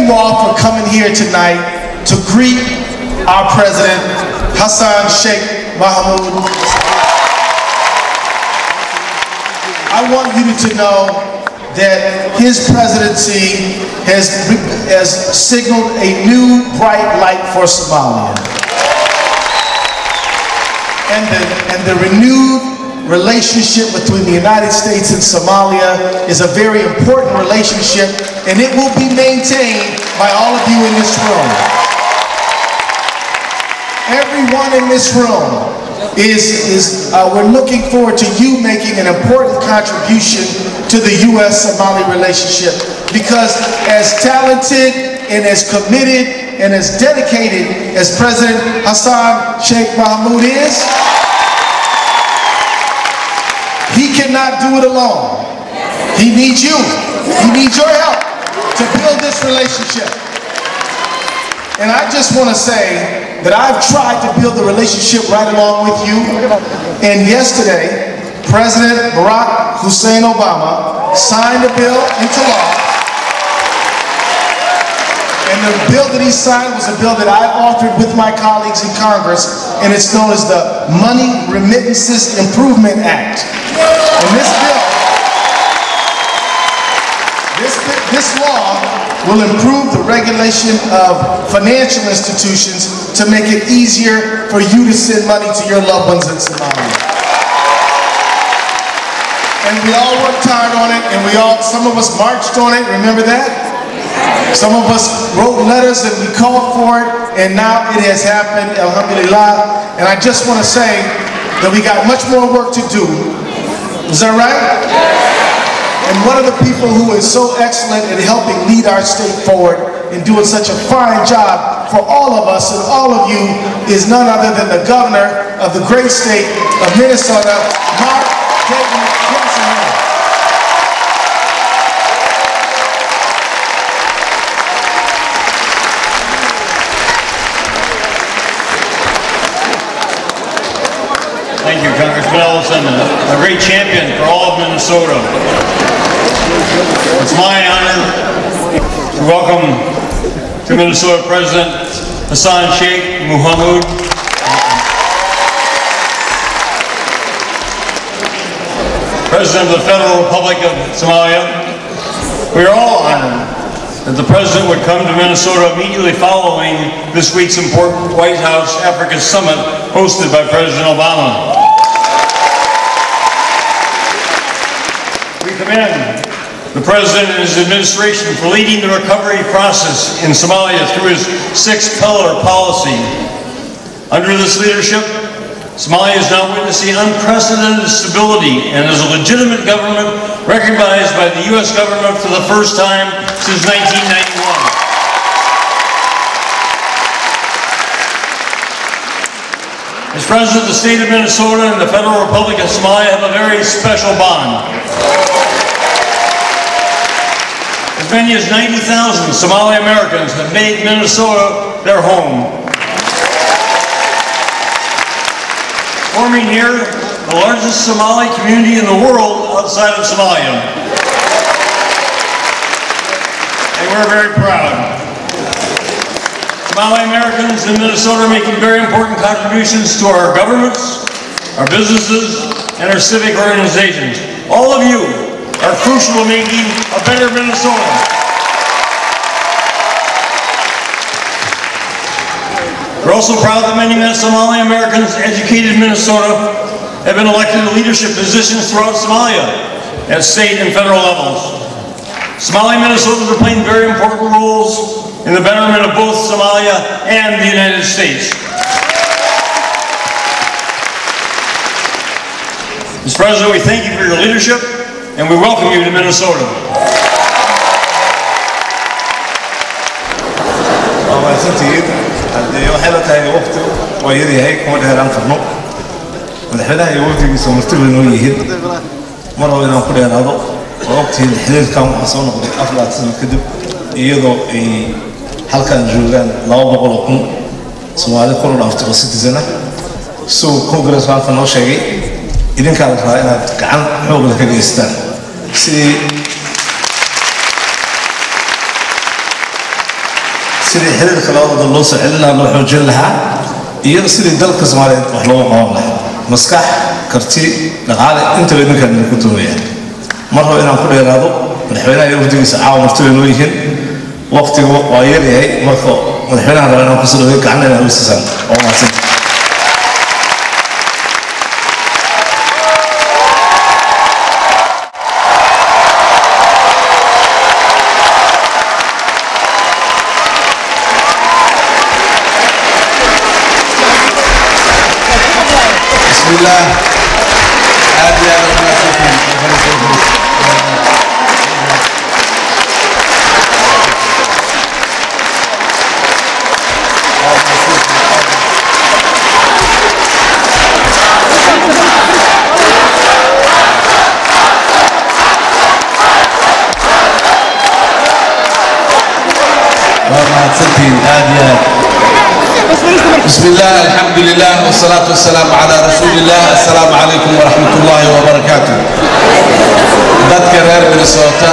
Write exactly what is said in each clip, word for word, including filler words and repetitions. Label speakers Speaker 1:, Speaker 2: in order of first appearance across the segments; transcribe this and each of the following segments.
Speaker 1: you all for coming here tonight to greet our president, Hassan Sheikh Mohamud. I want you to know that his presidency has, has signaled a new bright light for Somalia. And the, and the renewed relationship between the United States and Somalia is a very important relationship, and it will be maintained by all of you in this room. Everyone in this room is, is uh, we're looking forward to you making an important contribution to the U S Somali relationship, because as talented and as committed and as dedicated as President Hassan Sheikh Mohamud is, he cannot do it alone. He needs you. He needs your help to build this relationship. And I just want to say that I've tried to build the relationship right along with you. And yesterday, President Barack Hussein Obama signed a bill into law. And the bill that he signed was a bill that I authored with my colleagues in Congress, and it's known as the Money Remittances Improvement Act. And this bill, this, this law will improve the regulation of financial institutions to make it easier for you to send money to your loved ones in Somalia. And we all worked hard on it, and we all, some of us marched on it, remember that? Some of us wrote letters and we called for it, and now it has happened, alhamdulillah. And I just want to say that we got much more work to do. Is that right? And one of the people who is so excellent in helping lead our state forward and doing such a fine job for all of us and all of you is none other than the governor of the great state of Minnesota, Mark Dayton Johnson.
Speaker 2: Thank you, Congressman Ellison, a great champion for all of Minnesota. It's my honor to welcome to Minnesota President Hassan Sheikh Mohamud. President of the Federal Republic of Somalia. We are all honored that the President would come to Minnesota immediately following this week's important White House Africa Summit hosted by President Obama. We commend the President and his administration for leading the recovery process in Somalia through his six-pillar policy. Under this leadership, Somalia is now witnessing unprecedented stability and is a legitimate government recognized by the U S government for the first time since nineteen ninety-one. As President, the state of Minnesota and the Federal Republic of Somalia have a very special bond. As many as ninety thousand Somali Americans have made Minnesota their home. Forming here the largest Somali community in the world outside of Somalia. And we're very proud. Somali Americans in Minnesota are making very important contributions to our governments, our businesses, and our civic organizations. All of you are crucial to making a better Minnesota. We're also proud that many Somali Americans educated in Minnesota have been elected to leadership positions throughout Somalia at state and federal levels. Somali Minnesotans are playing very important roles in the betterment of both Somalia and the United States. Mister President, we thank you for your leadership and we welcome you to Minnesota.
Speaker 3: waxay tahay waqti oo yariyahay kuma dheeraan karno madaxweynaha iyo waqtigiisa martida inoo yihiin mar hore inaan ku dheeraado waqtiga xiriirkan waxaa soo noqday afar sano kadib iyadoo ay halkan joogaan laba boqol oo kun Soomaali ku dhaafto oo citizen ah soo congress halkan noo sheegay idinka la rabaa inaad gacan xoog leh ka geystaan si sidii xiriirka labada loo soo celin lahaa loo xoojin lahaa iyo sidii dalka Soomaaliyeed wax loo qaban lahaa maskax karti dhaqaale inta idinkan ku tuuraya marba inaan ku dheeraado madaxweynaha iyo wafdigiisa caawa martida noo yihiin waqtiga waa yar yahay marka madaxweynaha raba inaan ku soo dhaweeyo gacanaha u siisan oo maasan
Speaker 4: Bismillah. Hadi ya بسم الله الحمد لله والصلاة والسلام على رسول الله. السلام عليكم ورحمة الله وبركاته. dadka reer Minnesota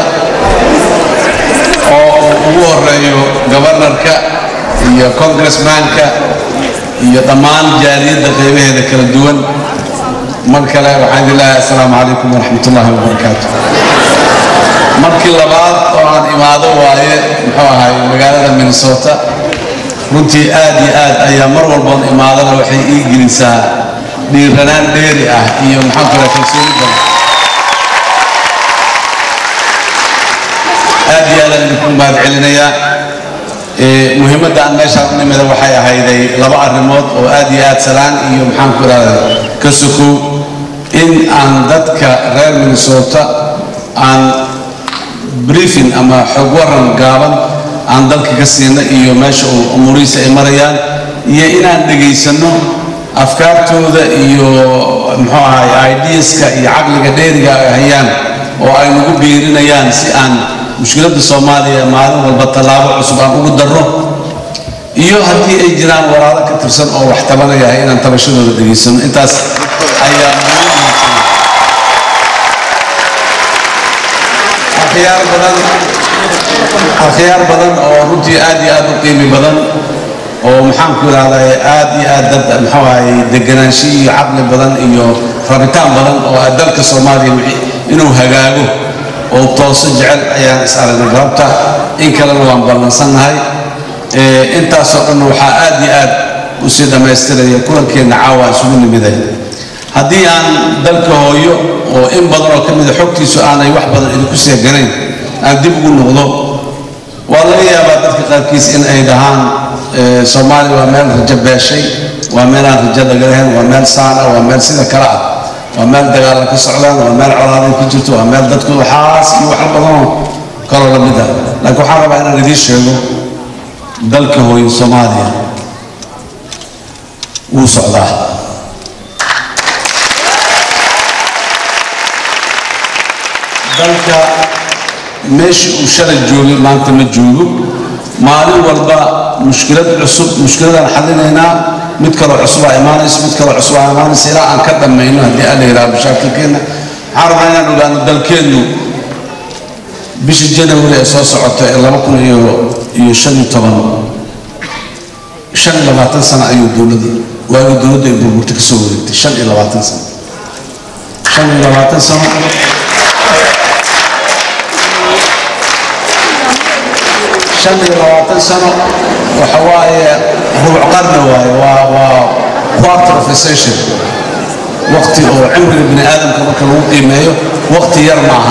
Speaker 4: oo ugu horeeyo governorka iyo congressmanka iyo dhammaan jaaliyadda qeybaheeda kala duwan mar kale waxaan ilaahay assalaamu calaykum waraxmatullaahi wabarakaatuh. markii labaad oo aan imaado waaye muxuu ahay magaalada Minnesota runtii aad iyo aad ayaa mar walba imaadana waxay ii gelisaa dhiiranaan dheeri ah iyo maxaan kale kalsooni badan aad iyo aad aan idinku mahad celinayaa muhiimadda aan meeshaan u nimida waxay ahayday laba arrimood oo aad iyo aad salaan iyo maxaan ku idhahdaa ka sokow in aan dadka reer Minnesota aan briefing ama xog waran gaaban aan dalka ka siina iyo meesha uu umuriisa ay marayaan iyo inaan dhageysano afkaartooda iyo muxuu ahay ideaska iyo caqliga dheeriga ay hayaan oo ay nagu biirinayaan si aan mushkiladda Soomaaliya maalin walba talaabo cusub aan ugu darro iyo haddii ay jiraan waraado ka tirsan oo wax tabanaya inaan tabashadooda dhageysano intaas ayaa akhyaar badan akhyaar badan oo runtii aad iyo aad u qiimi badan oo maxaan ku idhahdaa aad iyo aad dad muxuu ahay deganaansho iyo caqli badan iyo rabitaan badan oo dalka Soomaaliya inuu hagaago oo tooso jecel ayaan is aragnay galabta in kalena waan ballansannahay intaasoo dhan waxaa aad iyo aad u sii dhammaystiraya kulankeena caawa isugu nimiday haddii aan dalka hooyo oo in badan oo ka mid a xogtiisu aanay wax badan idinku seeganayn aan dib ugu noqdo waa laga yaabaa dadka qaarkiis in ay dhahaan Soomaaliya waa meel rajo beeshay waa meel aan rajo laga lahayn waa meel saana waa meel sida kale ah waa meel dagaal ka socdaan waa meel colaad ku jirto waa meel dadku waxaas iyo wax badan kaloo la mid ah laakiin waxaan rabaa inaan idiin sheego dalka hooyo Soomaaliya wuu socdaa dalka meeshii uu shalay joogay maanta ma joogo maalin walba mushkilad cusub mushkiladaan xallinaynaa mid kaloo cusub aa imaanayso mid kaloo cusub aa imaanayso ilaa aan ka dhammayno haddii aan la yidhaha mashaakilkeenna waxaan rabaa inaan ogaano dalkeennu bishii January ee soo socota ee laba kun iyo shan iyo toban shan iyo labaatan sano ayuu dowladda waagii dowladda ay burburta ka soo wareegtay shan iyo labaatan sano shan iyo labaatan sano shan iyo labaatan sano waxa waaye rubuc qarni waaye waa waa quarter of a century waqti oo cimriga bini aadamka marka lagu qiimeeyo waqti yar maaha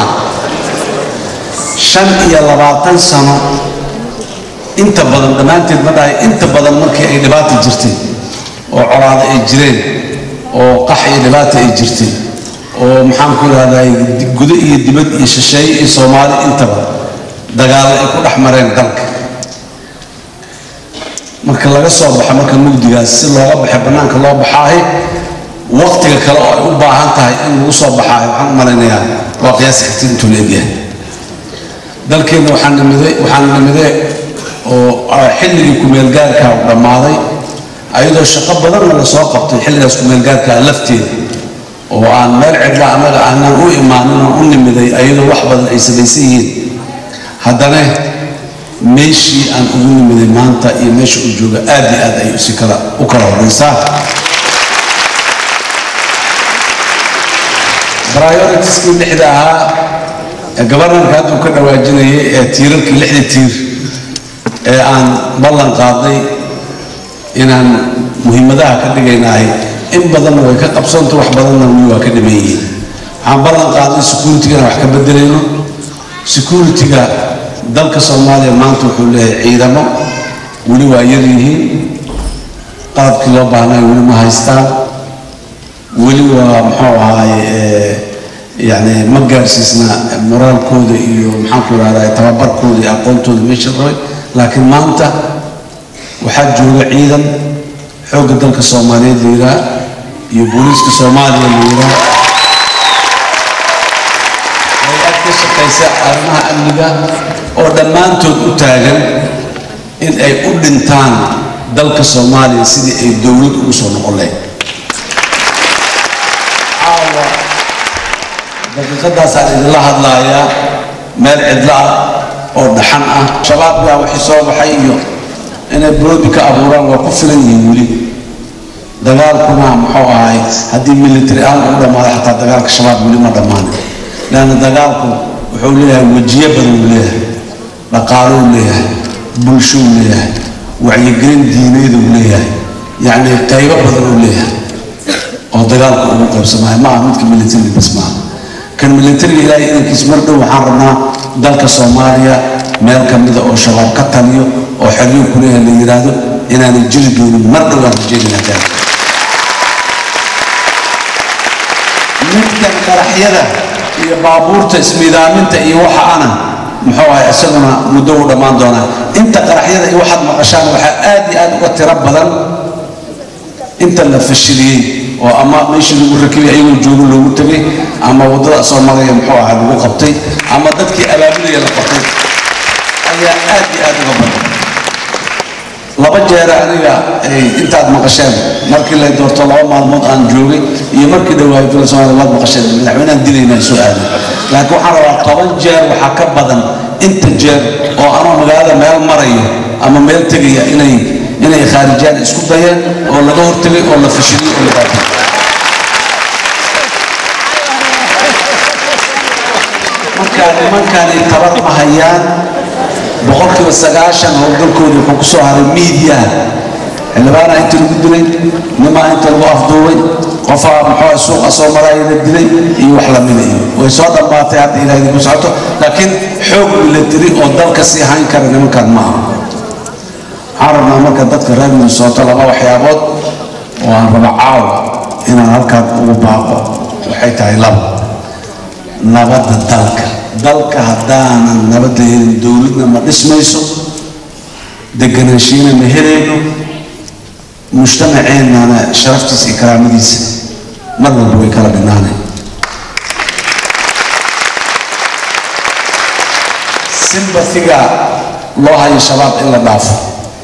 Speaker 4: shan iyo labaatan sano inta badan dhammaanteed ma dhahay inta badan markii ay dhibaato jirtay oo colaado ay jireen oo qax iyo dhibaato ay jirtay oo maxaan ku idhahdaa gudo iyo dibad iyo shisheeye iyo Soomaali intaba dagaal ay ku dhex mareen dalka marka laga soo baxo marka mugdigaas si looga baxo banaanka loo baxaahay waqtiga kale oo ay u baahan tahay in lagu soo baxaayo waxaan u malaynayaa waa qiyaas xigtid intuu leegyahay dalkeena waxaan nimiday waxaan nimiday oo xilligii kumeel gaarka u dhammaaday ayadoo shaqo badanna la soo qabtay xilligaas kumeel gaarka lafteeda oo aan meel cidla annaga aanan u imaanin oo u nimiday ayadoo wax badan ay samaysan yihiin haddana meeshii aan ugu nimiday maanta iyo meesha uu jooga aad iyo aad ayuu si kala u kala horeysaa prioritieskii lixda ahaa gobornarka hadduu ka dhawaajinayay ee tiirarkii lixda tiir ee aan ballan qaaday inaan muhiimadaha ka dhigaynahay in badanna way ka qabsanto wax badanna weli waa ka dhiman yihiin waxaan ballan qaaday security-gana wax ka bedelayno security-ga dalka Soomaaliya maanta wuxuu leeyahay ciidamo weli waa yar yihiin qalabkii loo baahnay weli ma haystaan weli waa muxuu ahaay يعني ما جالسنا مورال كود iyo maxaan ku raadayay tababarkooda iyo aqoontooda meesha rabay laakiin maanta waxa jooga ciidan xoog dalka Soomaaliyeed leeyahay iyo booliska Soomaaliya leeyahay ay ka shaqeysa arrimaha amniga oo dhamaantood u taagan in ay u dhintaan dalka Soomaaliya sidii ay dawlad ugu soo noqon lahayd daqiiqadaas aan idinla hadlayaa meel cidla ah oo dhaxan ah shabaabka wixii soo baxay iyo inay buloodi ka abuuraan waa ku filan yihiin weli dagaalkuna muxuu ahay haddii military aan u dhamaado xataa dagaalka shabaab weli ma dhammaan laana dagaalku wuxuu leeyahay wajiye badan uu leeyahay dhaqaalo uu leeyahay bulsho uu leeyahay wacyigelin diineed uu leeyahay yacni qaybo badan uu leeyahay oo dagaalku ugu qaybsamayo ma aha midka military bas maaha كان ملتري إلى إذا كسمرنا وحرنا ذلك الصومالية ملك مذا أو شباب كتانيو أو حريو كلها اللي يرادو إن أنا الجلد مرة ولا الجلد نتاعي ممكن كرحية يا بابور تسمي ذا من تأي وح أنا محاوي أسمنا مدور ما دونا أنت كرحية أي واحد مقشان وح آدي آدي وترب بدل أنت اللي في الشريين وأما ماشي اللي ركبي أيوة الجوج اللي مرتبي أما وضع صومالية محور على الوقتي أما ذاتك ألابية لقطي أي آدي آدي قبل لبجة رأينا أنت عاد مقشان مركي اللي دور طلعوا مع الموت عن جوجي يمركي دواي في الصومال الله مقشان نحن ندينا سؤال لكن حروا طبعا جار وحكب بدن أنت جار وأنا مقالة مال مريء أما مال تجي إني إني خارجان إسكوب بيان ولا دور تبي ولا فشلي ولا باتي مكان مكان التبر مهيان بقولك والسجاشن هودل كودي فوكسوا على الميديا اللي بقى أنت اللي بدري نما أنت اللي أفضوي قفا محور السوق أصلا مراي الدلي يوحلا مني ويصاد ما تعطي إلى هذه مساعته لكن حب اللي تري أودل كسيحين كرنا مكان معه عرفنا مركز ضدك الرجل من الصوت الله وحيابات وعرفنا عاو إن هالكاد وباقو وحيت عيلاب نبض الدلك دلك هدانا نبض دولتنا ما اسميسو دقناشينا مهرينو مجتمعين أنا شرفت إكرام ديس مرة بوي كلا بناني سمبثيكا الله هاي الشباب إلا ضعفه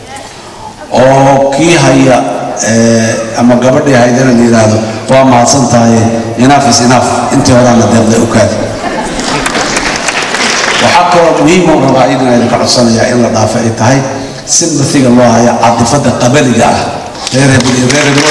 Speaker 4: oo kii haya ama gabadhii haydana leeyahay waa maadsan tahay enough is enough intii hore la deeqday u kaadi waxa kaloo muhiim ah oo raayidna ay ka codsanaya in la dhaafo ay tahay sympathy-ga loo haya cadifada qabaliga ah reer hebel reer hebel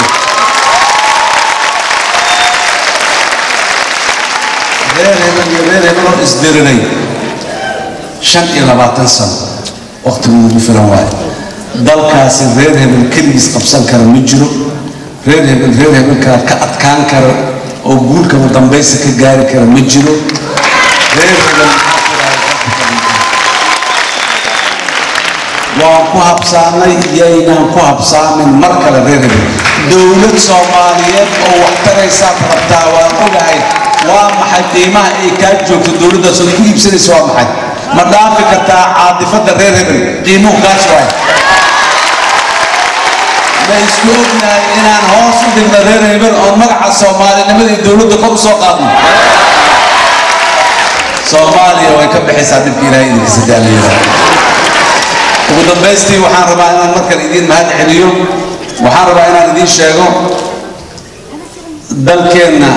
Speaker 4: reer hebel reer hebel isdirinay shan iyo labaatan sano waqtigu ugu filan waaye dalkaasi reer hebel keligiis qabsan kara ma jiro reer hebel reer hebel ka adkaan kara oo guulka u dambaysa ka gaari kara ma jiro reer hebel waan ku habsaanay yaynaan ku habsaamin mar kale reer hebel dowlad Soomaaliyeed oo wax taraysa rabtaa waan ogahay waa maxay qiimaha ay ka joogto dowladda soo ku iibsanayso waa maxay ma dhaafi kartaa caadifada reer hebel qiimuhu gaas waay بيسكوبنا إن أنا هوس ودين غير هبل أو مقع الصومالي نمدي الدولة كم سوقاتنا صومالي ويكب حساب الكلاي اللي كسدالي وقدم بيستي وحان ربعنا المركز الدين مهد عليهم وحان ربعنا الدين شاقو دل كينا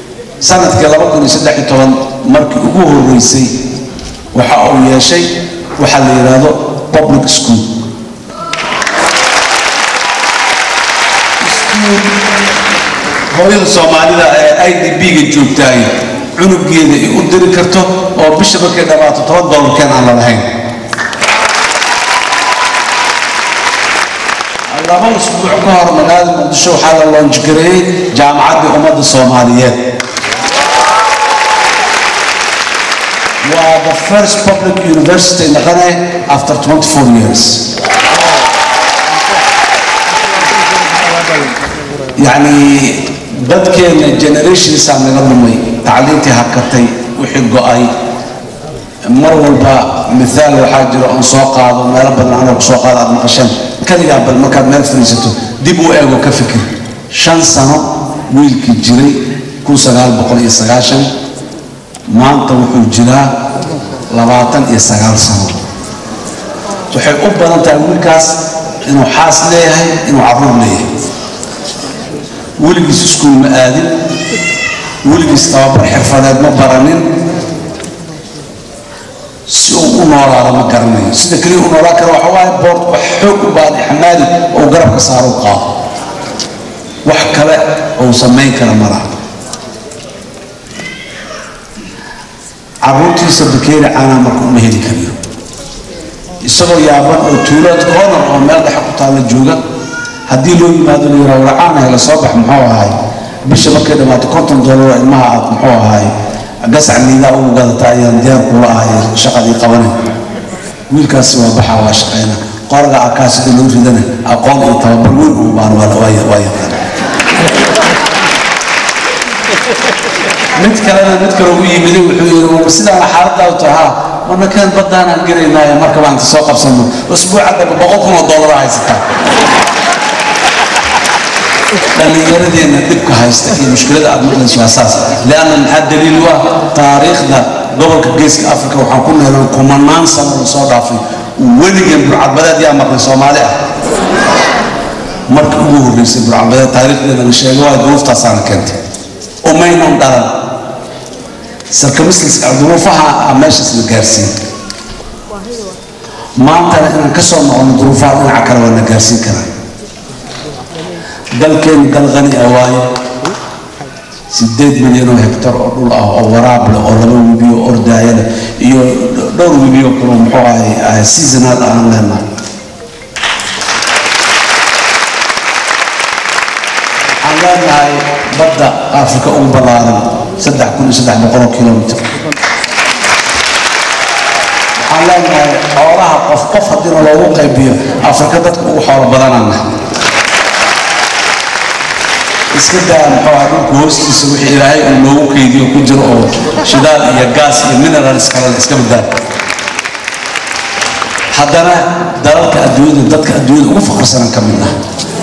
Speaker 4: سنة كلابكم يسدح طبعا مركز أبوه الرئيسي وحقوا يا شيء waxa la yiraahdo public school hooyada Soomaalida ee I D B ga joogtay cunugeeda ay u diri karto oo bisha markay dhamaato toban dollar keen aan la lahayn laba usbuuc ka hor magaalada Muqdisho waxaa la launch gareeyay jaamacadda ummadda Soomaaliyeed waa the first public university in Ghana after twenty-four years يعني dadkeena generations aan naga lumay tacliintii hakatay wixii go'ay mar walba misaal waxa jiro on soo qaado meel badan aan ku soo qaado maqashan kaliya bal marka meel fariisato dib u eego ka fikir shan sano wiilkii jiray kun sagaal boqol iyo sagaashan maanta wuxuu jiraa labaatan iyo sagaal sano waxay u badan tahay wiilkaas inuu xaas leeyahay inuu carruur leeyahay ولقيس سكول مآدي ولقيس طابر حرفات ما برانين سو نورا على مكرني سيدا كلي نورا كرو حواي بورد وحوق بعد حمادي او قرب كسارو قاف وحكلا او سمين كلا مرة عروتي سبكير انا مركم مهدي كبير يسوي يابان او تولاد كونر او مال حقو تعالى جوغا haddii loo yimaado leeyahay walaacana la soo bax muxuu ahaay bisha markay dhamaato konton dollar ilmaha aad muxuu ahaay gasacniida ugu gadataa ayaan diyaar kula ahay shaqadii qabanay wiilkaasi waa baxa waa shaqeyna qorga akaasida loo ridana aqoon iyo tababar weyn u baan wala waaya waaya mid kalena mid kale uu yimid wuxuu yiri sidaan xaaladda u tahaa marna kan badana aan gareynaa marka baan soo qabsano usbuuca boqol kun oo dollar haysataa دليلنا دبك هايستكي مشكلة أدمغنا سوى أساس لأن هذا دليل هو تاريخنا قبل كجيس أفريقيا وحكونا لهم كمان سنة وصاد أفريقيا وولي جنب العبادة دي أمرنا سوماليا مرك أبوه رئيس العبادة تاريخنا لنشيء هو ظروف تصانع كنت ومينهم دارا سركمسلس ظروفها أماشس الجارسين ما ترى إن كسر مع ظروفها من عكر ولا جارسين كنا dalkeen dal qani awaay sideed milyan oo hektar oo dhul ah oo waraab leh oo laba webiyo ordaayada iyo dhowr webiyo kale muxuu ahay seasonal aan leenahay aan leenahay badda Afrika ugu ballaaran saddex kun iyo saddex boqol kiiloomitir aan leenahay xoolaha qof qof haddii loogu qaybiyo Afrika dadka ugu xoolo badanana iskada maxaa dhulku hoostiisa wixii ilaahay uu noogu keydiyo ku jiro oo shidaal iyo gaas iyo minerals kale iska badal haddana dalalka adduunyada dadka adduunyada ugu faqirsan ka mid ah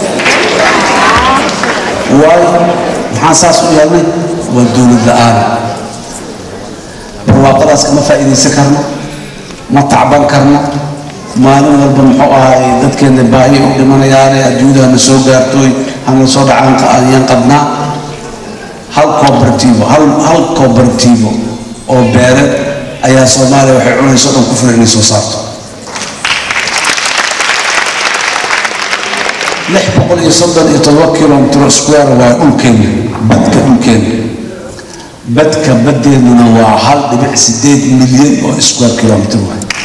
Speaker 4: waay maxaa saas u yeelnay waa dowlad la'aan barwaaqadaas kama faa'iidaysan karno ma tacban karno maalin walba muxuu ahay dadkeena baahi u dhimanayaan adduunyada soo gaartooy أنا صار عن قاعدين قدنا هل كوبرتيفو هل هل كوبرتيفو أو بارد أي صومالي وحيعون يصيرون كفر إني صارت لح بقول يصدق يتوكل عن ترى سكوير وممكن بدك ممكن بدك بدي من واحد بيع سديد مليون أو سكوير كيلومتر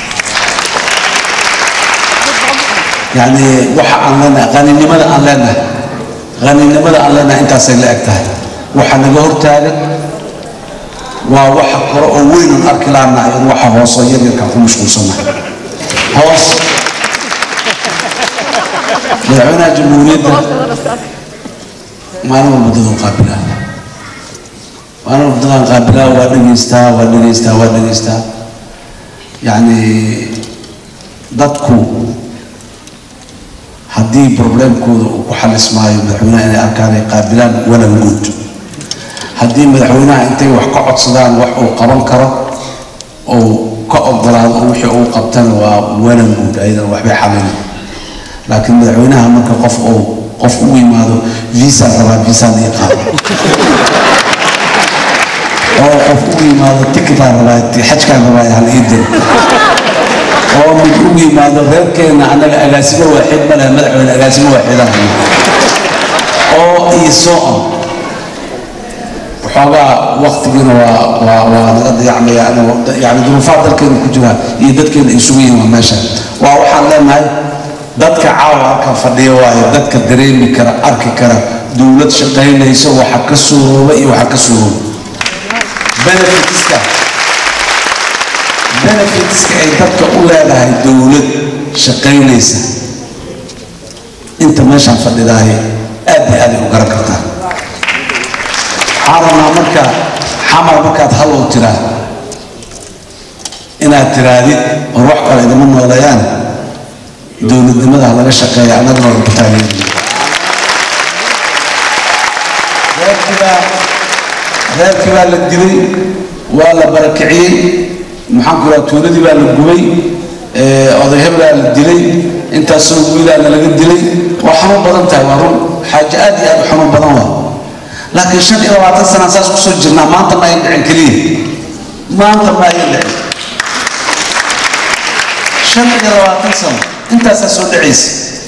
Speaker 4: يعني وحق لنا غني لماذا لنا غني لماذا لنا أنت سيلأكتها وحنا جهور تاجد ووحق وين أركلنا وحق هو صير يركب مش مصنع هوس لعنا جمهورية ما أنا بدون قابلة أنا بدون قابلة ولا يستا ولا يستا ولا يستا يعني ضدكو هدي بروبلم كود وحل اسمعي مدحونا إن أركان قابلان ولا وجود هدي مدحونا أنت وحقعد صدان وحو قبل كرة أو كأب ضلال أو وحي أو قبتان ولا وجود أيضا وحبي حمل لكن مدحونا هم كقف أو قف أوي ماذا فيزا ربع فيزا نيقام أو قف أوي ماذا تكتار ربع حج كان ربع على إيدن oo mid ugu yimaado reerkeena annaga agaasimo waaxid ma leh madaxweyne agaasimo waaxidaha oo iisoo waxoogaa waqtigiina waa waa waa naga dayacmaya aniga yani duruufaad dalkeena ku jira iyo dadkeena isugu yihiin meesha waa waxaan leenahay dadka caawa halkan fadhiya waayo dadka dareemi kara arki kara dowlad shaqaynayso waxa ka suurooba iyo waxa ka suurooba benefitska benefitska ay dadka u leedahay dowlad shaqaynaysa inta meeshaan fadhidahay aad iyo aad u garan kartaa xarana marka xamar markaad hal u tiraa inaad tiraadid oo wax kale idama noolayaan dowladnimada laga shaqeeya anaguna waa ku taageerayna reerkii baa la dilay waa la barakiciyey maxaan ku rahaa tuuladii baa la gubay oday hebelaa la dilay intaasoo wiilaana laga dilay waa xanuun badan tahay waa run xaaje aad iyo aad u xanuun badan waa laakiin shan iyo labaatan sanaan saas kusoo jirnaa maanta ma ayan dhicin keliya maanta ma ayan dhicin shan iyo labaatan sano intaasaa soo dhacaysa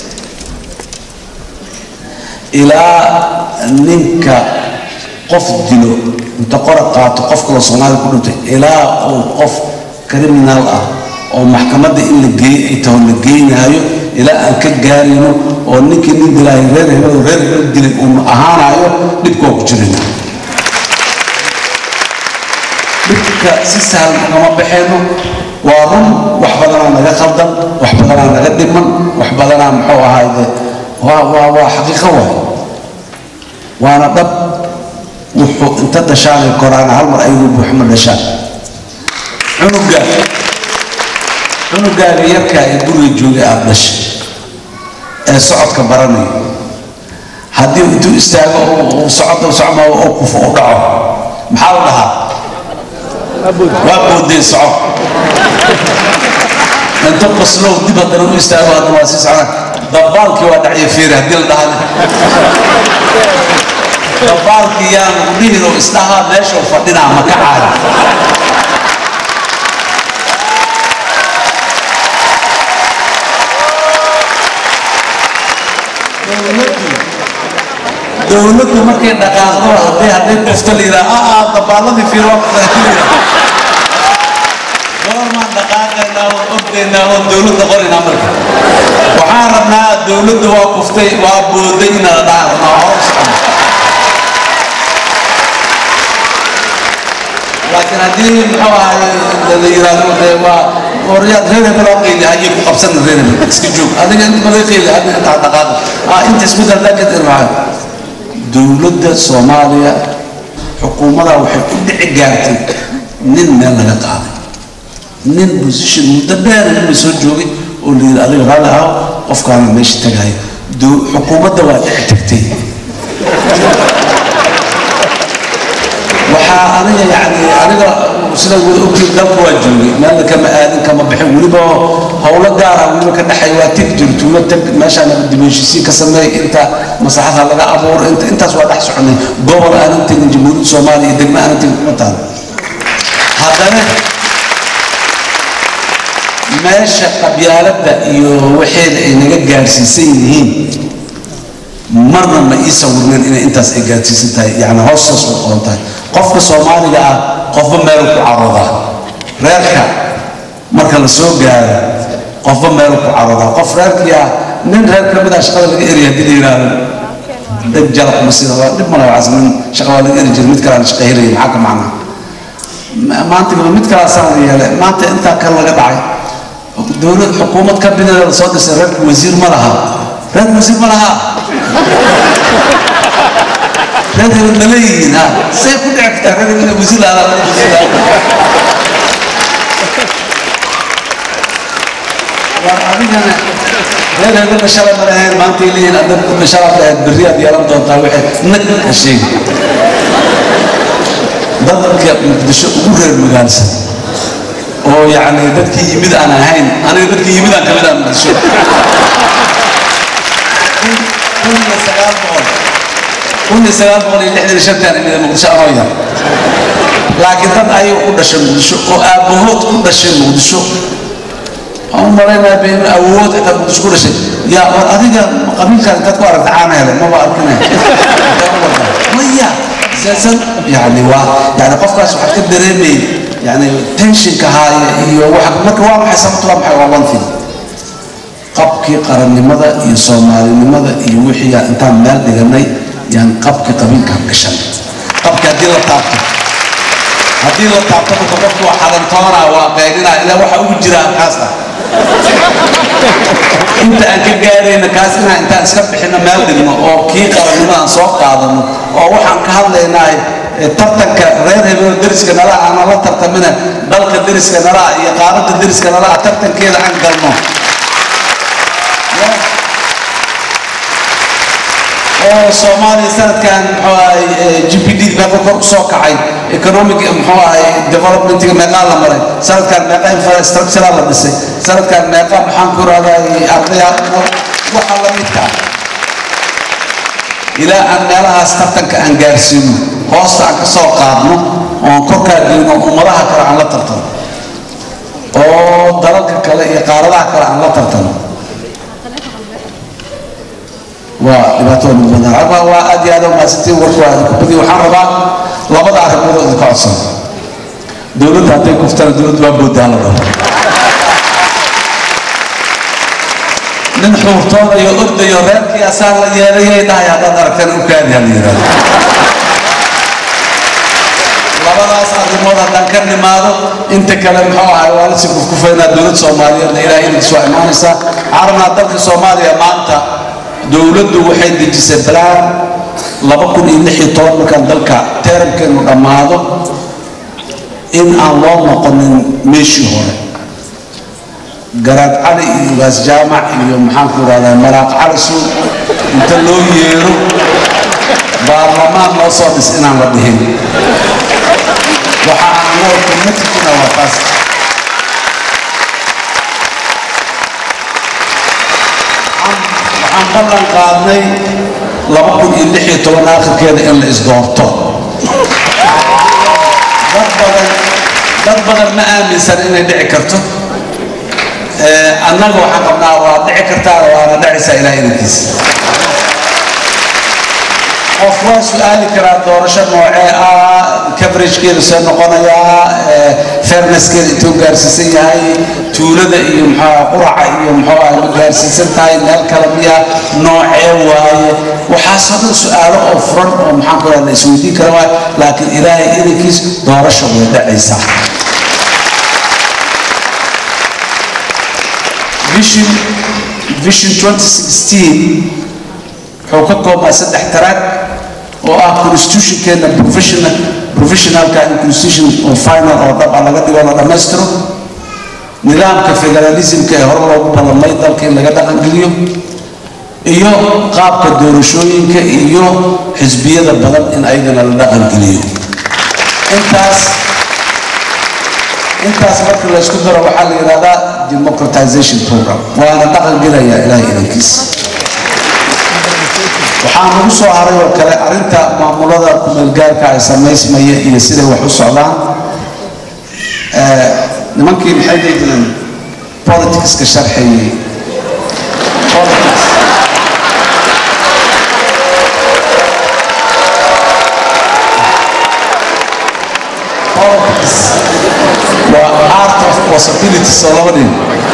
Speaker 4: ilaa ninka qof dilo inta qora qaato qof kaloo Soomaali ku dhintay ilaa uu qof criminal ah oo maxkamadda in la geeyo ay taho la geynayo ilaa aan ka gaarino oo ninkii nin dilay reer hebel reer hebel dilay uu ahaanayo dhibkoo ku jirina dhibka si sahal kama baxeeno waa run wax badanaa naga khaldan wax badanaa naga dhiman wax badanaa muxuu ahaayde waa waa waa xaqiiqo waay waana dhab wuxuu inta dhashaan koraana hal mar ayuu buuxma dhashaan cunuga cunugaaga yarka ee guriga joogay aad dhashay ee socodka baranayo haddii intuu istaago oo socodda socma oo kufo u dhaco maxaa la dhahaa waa boodeen soco inta qoslow dib haddana u istaago haddana waa sii socdaan dabaalkii waa dhacyo fiiri haddii la dhahaa dabaalkii yaan dhihin oo isdhahaa meeshuu fadhinaa ma ka caadi dowladdu markay dhaqaaqdo hadday hadday qofta la yidhaha ah ah dabaaladii fiiro goormaan dhaqaaqaynaa oo ordaynaa oo dowladda qoraynaa marka waxaan rabnaa dowladda waa kuftay waa booday inaan dhaqaaqnaa hor socon laakiin haddii muxuu ahay la yidhaahdo dee waa ورياض غير بلاقي اللي هيجي قبسنا غير اسكجوك هذا انت بلاقي اللي هذا انت اعتقاد اه انت اسمه ذاك كثير معاه دولة الصومالية حكومتها وحي كل عقارتي نين مال لها قاضي نين بوزيشن مدبر اللي سوجوي واللي هذا غالها قف كان ماشي تجاي دو حكومتها وتحتكتي وحا انا يعني انا sida uu u jeedo waajibay meel kama aadin kama bixin waliba hawlo gaar ah waliba ka dhaxay waa tig jirto la tag meesha la dibashisi ka sameey inta masaxada laga abuur inta intaas waa dhax soconay gobol aan inta jamhuuriyadda Soomaaliya degmo aan inta ku taal haddana meesha qabyaaladda iyo waxeed ay naga gaarsiisan yihiin marna ma isawirneen in intaas ay gaarsiisan tahay yani hoosaas u qoontahay qofka Soomaaliga ah qofba meel ku carooda reerka marka la soo gaaro qofba meel ku carooda qof reerkiya nin reerka mid ah shaqada laga eriyo hadii la yiraahdo dad jalaq masida waa dib mana waasman shaqada laga eriyo mid kale aan shaqeeyay maxaa ka macna maanta mid kale saan yeelay maanta inta kale laga dhacay dowlad xukuumad ka bidada soo dhisay reerka wasiir ma laha reer wasiir ma laha هذا الملايين ها سيكون أكثر هذا من وزير على وزير وأنا هذا هذا المشروع من هاي المنطقة اللي هذا المشروع بالرياض يلام دون طاوعه نقل هالشيء ضدك بدش أقول المجالسة أو يعني ضدك يمد أنا هين أنا ضدك يمد أنا كمان بدش كل سلام بقول كل سلام بقول اللي إحنا نشتغل من المقدسة أرايا لكن تبع أيه كل شيء مقدسة أو أبوه كل شيء مقدسة أم مرينا بين أود أنت بتشكر شيء يا أديك قبيل كان تذكر تعانى هذا ما بعرفنا ويا أساسا يعني وا يعني قفك سبحان كدريمي يعني تنشن كهاي يوحك مكوام حسبت وام حيوان فيه قبك قرن لماذا يصومالي لماذا يوحي أنت مال دجني يعني قبك قبيل كان كشان قبك هدي لا تعطي هدي لا تعطي قبك وحدن طارا وقاعدين إلى واحد وجرا كاسة أنت أنك جاري نكاسنا أنت أسكت حنا مال دجنا أو كي قرن لما أنصاق هذا أو واحد كهذا لناي ترتك غير هذا الدرس كنا لا أنا لا ترتمنا بل الدرس كنا لا يقارن الدرس كنا لا ترتك كذا عن قلنا أو Somali سنة كان جي بي دي بقى سوق عين economic محاي development كمقالة مرة سنة كان مقام infrastructure على بس سنة كان مقام حنكر هذا أرضية وحلا ميتا إلى أن لها استفتن كأنجارسينو خاصة عن سوق قادمه وكوكا دينو ومرها كرا عن لا ترتن أو درجة كلا يقارنها كرا عن لا ترتن وإبتون من العرب وأدي هذا ما ستين ورقة كبدي وحربا لابد أعرف موضوع الكعصة دولة هاتين كفتر دولة وابود دالرا نحن طول يؤد يرد يا سال يري ده يا بدر كان وكان يليرا لابد أصعد الموضوع ذكر لماذا أنت كلام حوا حوالي سكوف كفينا دولة سوماليا إلى إلى سواء ما نسا عرنا دولة سوماليا ما أنت دولة وحيد جسبلان لبكون إن حيطان مكان دلك ترم كان مقاماده إن الله مقنن مشي هون قرأت علي بس جامع اليوم حنقول على مراق عرسو أنت لو يرو برلمان وصل سنة بدهن وحنقول كمتنا وقص عن بلن قادني لبكون إن حيطان آخر كده إن الإصدارته dad badan ma aaminsan inay dhici karto ee annaga waxa qabnaa waa dhici kartaa waana dhacaysa ilaa intiisa qof waa su'aali karaa doorasho noocee ah coverage-keedu soo noqonaya fairness-keedu intuu gaarsiisan yahay tuulada iyo maxaa quraca iyo maxaa ay gaarsiisan tahay meel kale miya noocee waaye waxaa soo su'aalo oo furan oo maxaa ku la isweydiin karaa laakiin ilaahay idinkiis doorasho way dhacaysa vision vision twenty sixteen wuxuu ka koobnaa saddex taraag oo ah constitution-keena professional professionalka constitution oo final oo dab laga dhigo la dhammaystiro nidaamka federalismka ee hor loogu ballamay dalka in laga dhaqangeliyo iyo qaabka doorashooyinka iyo xisbiyada badan in ayagana la dhaqangeliyo intaas intaas marka la isku daro waxaa la yiraahdaa democratization program waana dhaqangelaya ilaahay idinkiisa waxaan ugu soo haray oo kale arinta maamulada kumeelgaarka ay samaysmaya iyo sida wax u socdaan ee nimankii maxay deegaan politics ka sharxayay politics politics waa art of possibilities oo labadii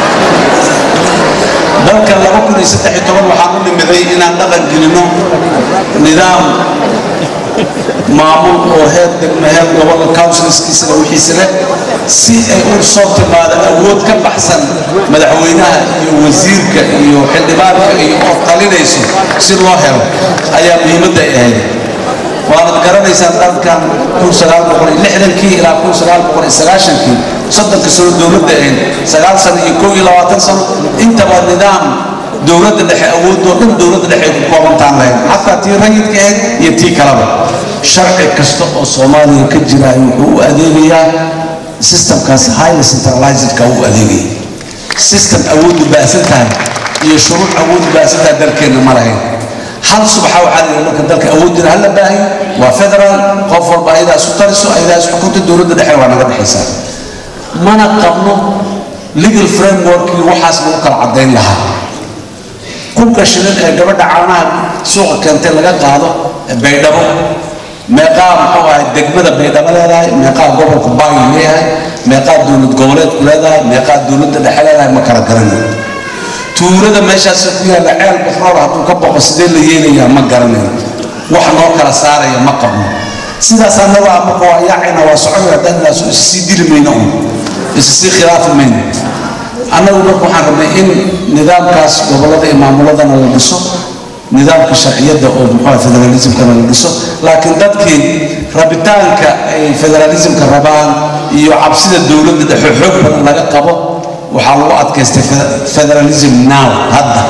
Speaker 4: dalka laba kun iyo saddex iyo toban waxaan u nimiday inaan dhaqan gelino nidaam maamul oo heer degmo heer gobol councilskiisa wixiisa leh si ay u soo timaado awood ka baxsan madaxweynaha iyo wasiirka iyo xildhibaanka iyo oo talinayso si loo helo ayaa muhiimadda ahayd waana garanaysaa dalkan kun sagaal boqol iyo lixdankii ilaa kun sagaal boqol iyo sagaashankii soddonka sano dowladda ahayd sagaal sano iyo kow iyo labaatan sano intaba nidaam dowladda dhexe awoodoo dhan dowladda dhexe ku koobantaan lahayd xataa tii rayidka ahayd iyo tii kaleba sharci kasta oo soomaaliya ka jira wuxuu u adeegayaa systemkaas highly centralizedka u adeegaya system awood u baahan tahay iyo shuruuc awood u baahan tahay dalkeena ma lahayn hal subaxa waxaa la marka dalka awoodina hal la baahiyo waa federal qof walba ayadaas u taliso ayadaas xukunta dowladda dhexe waa naga dhexaysaa mana qabno legal framework waxaas lagu kala cadeyn lahaa kunka shilin ee gabadha caanaha suuqa keentay laga qaado baydhabo meeqaa muxuu ahay degmada baydhabo leedahay meeqaa gobolka baagi leeyahay meeqaa dowlad goboleedku leedahay meeqaa dowladda dhexe leedahay ma kala garanayo tuulada meeshaas ku yaalla ceel batrool hadduu ka boqo sidee la yeelayaa ma garanayo wax noo kala saaraya ma qabno sidaas annaga marka waa yaacina waa soconaya dadnaas isii dili mayno un isii khilaafi mayno annagu marka waxaan rabnay in nidaamkaas gobolada iyo maamuladana la dhiso nidaamka sharciyadda oo muxuu federalismkana la dhiso laakiin dadkii rabitaanka ay federalismka rabaan iyo cabsida dowladda dhexe xoog badan laga qabo waxaa lagu adkaystay federalism now hadda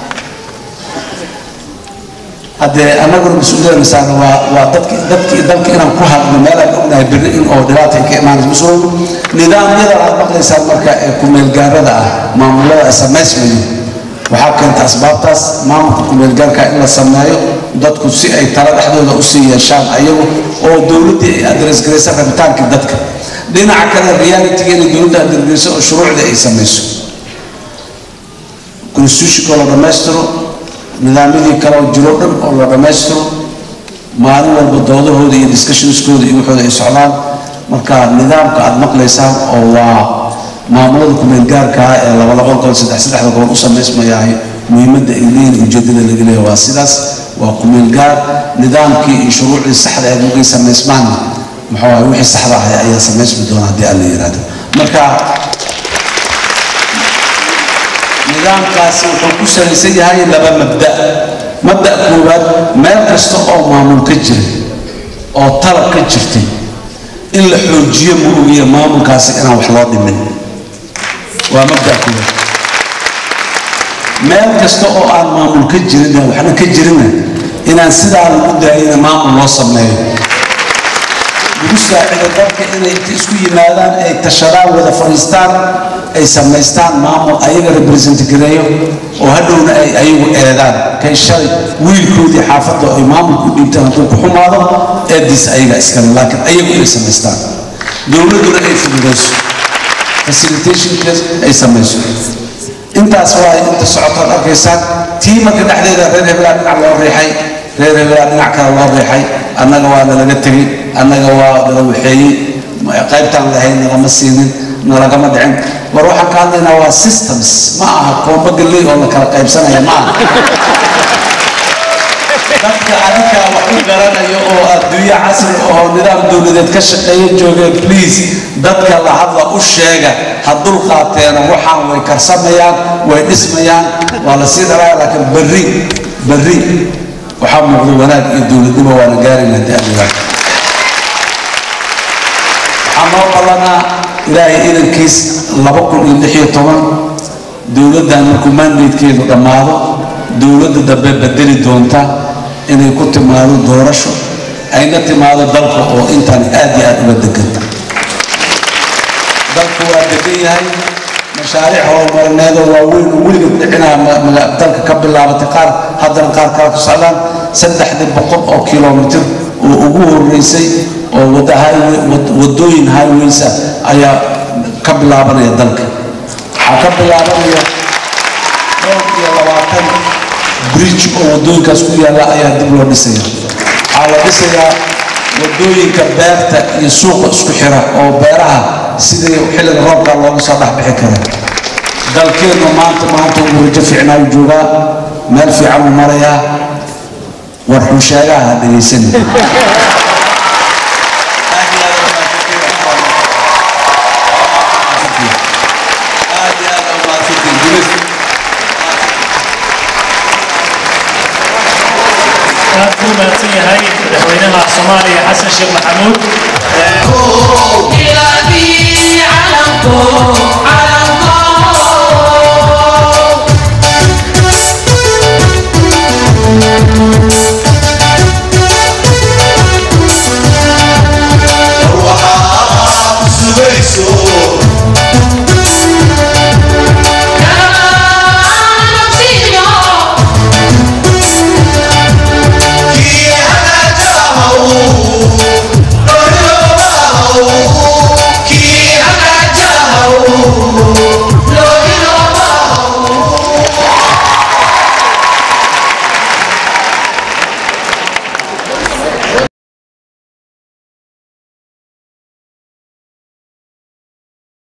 Speaker 4: haddee annaguna mas-uuliyadana saarna waa waa dadki dadki dalka inaan ku hadno meel aan ognahay berri in oo dhibaata ay ka imaanayso mas-uul nidaamyada aad maqlaysaan marka ee ku-meelgaarada ah maamulada ay samaysmayo waxaa keenta asbaabtaas maamulka ku-meelgaarka in la sameeyo dadku si ay tala dhexdooda usii yeeshaan ayagu oo dowladdii ay adresgaraysa rabitaankii dadka dhinaca kale realitiga inay dowladda adresgarayso oo shuruucda ay samayso constitutionka la dhammaystiro nidaamyadii kale oo jiro dhan oo la dhammaystiro maalin walba doodahooda iyo discussionskooda iyo waxooda ay socdaan marka nidaamka aad maqlaysaan oo waa maamulada ku-meelgaarka ah ee labada qolkol saddex saddexda gobol u samaysmayahay muhiimadda ay leeyihin ujeedada laga leeyahay waa sidaas waa ku-meelgaar nidaamkii iyo shuruucdii saxda ee markay samaysmaanna muxuu ahay wixii saxda ahay ayaa samaysmi doona haddii aan la yiraahdo marka nidaamkaasi wuxuu ku salaysan yahay laba mabda mabda koowaad meel kasta oo maamul ka jira oo talab ka jirtay in la xoojiyo ma ogiya maamulkaasi inaan wax loo dhimin waa mabda koowaad meel kasta oo aan maamul ka jirin waxna ka jirina inaan sidaa lagu daayina maamul loo sameeyo lagu saacido dadka inay isku yimaadaan ay tashadaan wada fadhiistaan ay samaystaan maamul ayaga represent gareeyo oo hadhowna ay ayagu eedaan kay shalay wiilkoodii xaafadda ay maamulku dhiibtaan hadduu ku xumaado eediis ayaga iskale laakiin ayagu inay samaystaan dowladduna ay fududayso facilitationkaas ay samayso intaas waa inta socotaan arkaysaan tii marka dhexdeeda reer hebelaa dhinac loo riixay reer hebelaa dhinac kale loo riixay annaga waa nalaga tegey annaga waa nala waxeeyey qaybtaan lahayn nalama siinin nalagama dhicin war waxaan ka hadlaynaa waa systems ma aha koomba galley oo la kala qaybsanaya ma aha dadka adikaa wax u garanayo oo adduunyo casri oo nidaam dowladeed ka shaqeeya joogeen please dadka la hadla u sheega ha dul qaateena waxaan way karsamayaan way dhismayaan waa la sii dhalaya laakiin berri berri waxaa muuqda wanaag iyo dowladnimo waana gaarayna haddii aan yiraahdo waxaa noo ballanaa ilaahay idankiis laba kun iyo lix iyo toban dowladdan markuu mandatekeedu dhammaado dowladda dambe bedeli doonta inay ku timaado doorasho ayna timaado dalka oo intaan aad iyo aad uga deganta dalku waa degan yahay mashaariic horumarineedoo waaweyn oo weligeed dhicinaa dalka ka bilaabatay qaar haddana qaar kale ku socdaan saddexdii boqol oo kilomitir oo ugu horeysay oo wada highway wadooyin highwaysa ayaa ka bilaabanaya dalka waxaa ka bilaabanaya dhowr iyo labaatan bridge oo wadooyinkaas ku yaalla ayaa dib loo dhisaya waxaa la dhisayaa wadooyinka beerta iyo suuqa isku xira oo beeraha sidii xilliga roobka looga soo dhex bixi kara dalkeennu maanta maanta uu rajo fiicnaa u joogaa meel fiican uu marayaa war xusheegaha ha dhegaysan
Speaker 5: aad buu mahadsan yahay madaxweynaha Soomaaliya Xasan Sheekh Maxamuud